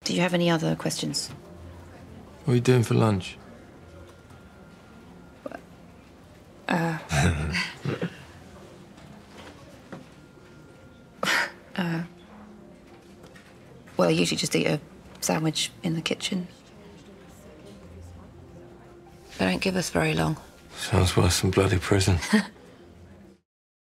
Do you have any other questions? What are you doing for lunch? Well, I usually just eat a sandwich in the kitchen. They don't give us very long. Sounds worse than bloody prison.